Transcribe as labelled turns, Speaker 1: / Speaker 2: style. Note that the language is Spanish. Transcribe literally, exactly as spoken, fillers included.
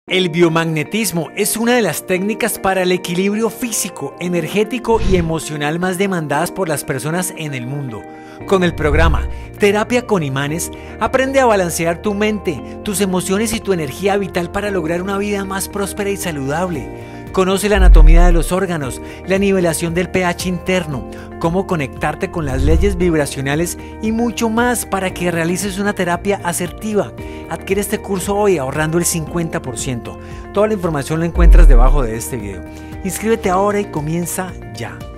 Speaker 1: El biomagnetismo es una de las técnicas para el equilibrio físico, energético y emocional más demandadas por las personas en el mundo. Con el programa Terapia con Imanes, aprende a balancear tu mente, tus emociones y tu energía vital para lograr una vida más próspera y saludable. Conoce la anatomía de los órganos, la nivelación del pH interno, cómo conectarte con las leyes vibracionales y mucho más para que realices una terapia asertiva. Adquiere este curso hoy ahorrando el cincuenta por ciento. Toda la información la encuentras debajo de este video. Inscríbete ahora y comienza ya.